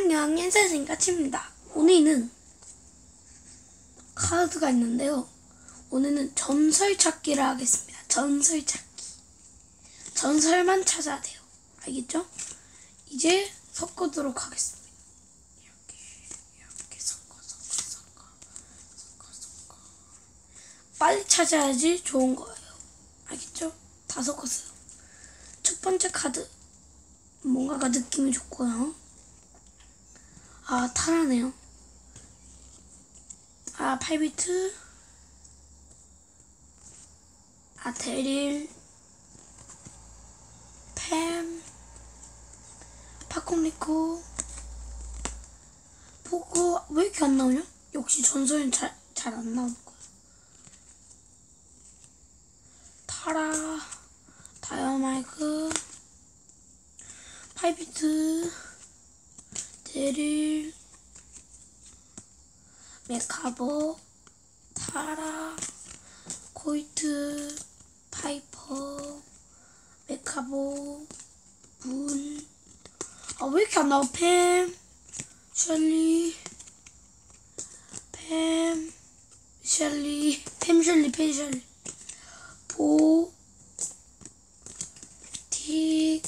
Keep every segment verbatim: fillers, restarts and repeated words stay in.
안녕, 인사생가치입니다. 오늘은 카드가 있는데요. 오늘은 전설 찾기를 하겠습니다. 전설 찾기. 전설만 찾아야 돼요. 알겠죠? 이제 섞어도록 하겠습니다. 이렇게, 이렇게 섞어, 섞어, 섞어, 섞어, 섞어. 빨리 찾아야지 좋은 거예요. 알겠죠? 다 섞었어요. 첫 번째 카드. 뭔가가 느낌이 좋고요. 아, 타라네요. 아, 팔 비트. 아, 데릴. 팸. 팝콘리코. 포코. 왜 이렇게 안 나오냐? 역시 전설은 잘, 잘 안 나오는 거야. 타라. 다이아마이크. 팔 비트. 데릴. 메카보. 타라. 코이트. 파이퍼. 메카보. 물. 아, 왜 이렇게 안 나와? 팸. 셜리. 팸. 셜리. 팸 셜리. 팸 셜리. 보. 틱.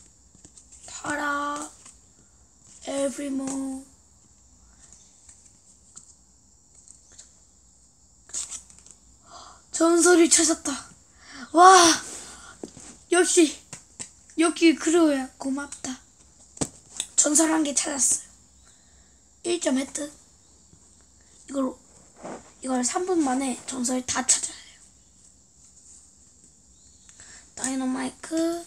타라. 에브리모. 전설을 찾았다. 와, 역시 여기 그로야. 고맙다. 전설 한 개 찾았어요. 일 점 획득. 이걸 이걸 삼 분 만에 전설 다 찾아야 해요. 다이너마이크.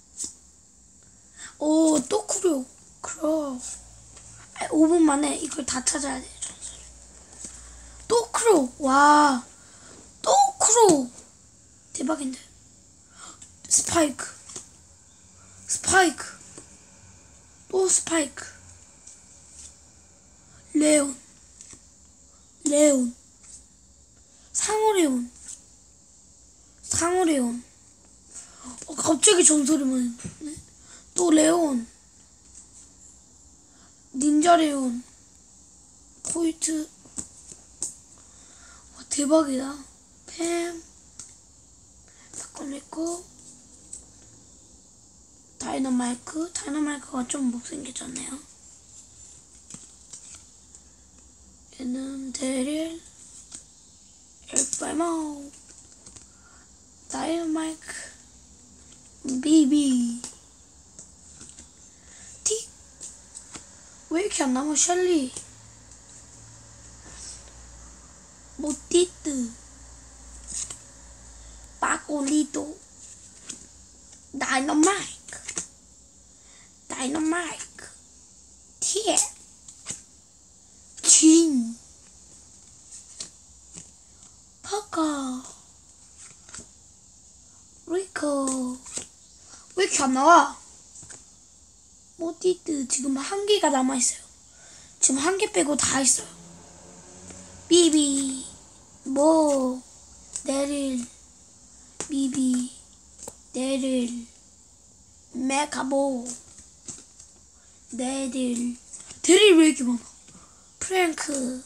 오, 또 쿠로. 크로. 오 분 만에 이걸 다 찾아야 돼요. 전설. 또 크로. 와, 또 크로. 대박인데. 스파이크. 스파이크. 또 스파이크. 레온. 레온. 상어레온. 상어레온. 어, 갑자기 전설이만. 네? 또 레온. 닌자레온. 코이트. 와, 대박이다. 팸. 팝콘리코. 다이너마이크. 다이너마이크가 좀 못생겼잖아요. 얘는 데릴. 엘파이모. 다이너마이크. 비비. 틱. 왜 이렇게 안 나와? 셜리. 모티트. 빠꼬리도. 다이너마이크. 다이너마이크. 티에. 진. 파카. 리코. 왜 이렇게 안 나와? 모티트. 지금 한 개가 남아있어요. 지금 한 개 빼고 다 있어요. 비비. 뭐. 데릴. 비비. 데릴. 메카보. 데릴. 데릴 왜 이렇게 많아? 프랭크.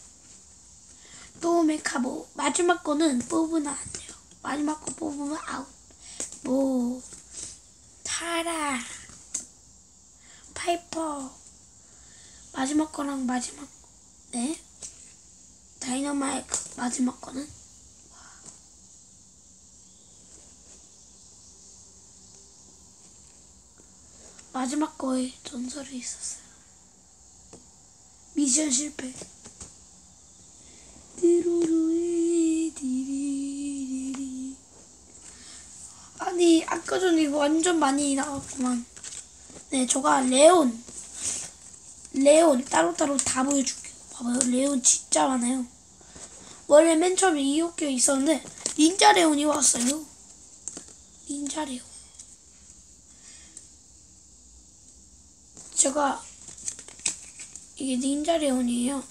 또 메카보. 마지막 거는 뽑으면 안 돼요. 마지막 거 뽑으면 아웃. 뭐. 타라. 파이퍼. 마지막 거랑 마지막 거. 네. 다이너마이크. 마지막 거는. 마지막 거에 전설이 있었어요. 미션 실패. 아니, 아까 전에 이거 완전 많이 나왔구만. 네, 저가 레온. 레온 따로따로 다 보여줄게요. 봐봐요. 레온 진짜 많아요. 원래 맨 처음에 일곱 개 있었는데 닌자 레온이 왔어요. 닌자 레온. 제가 이게 닌자 레온이에요.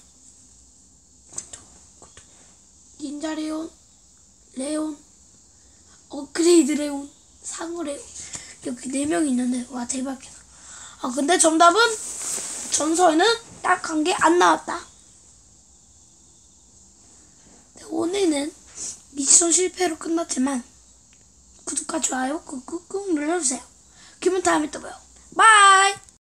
닌자 레온, 레온, 업그레이드 레온, 상어 레온. 이렇게 네 명이 있는데 와, 대박이다. 아, 근데 정답은 전설은 딱 한 개 안 나왔다. 네, 오늘은 미션 실패로 끝났지만 구독과 좋아요 꾹꾹꾹 눌러주세요. 그러면 다음에 또 봐요. 바이.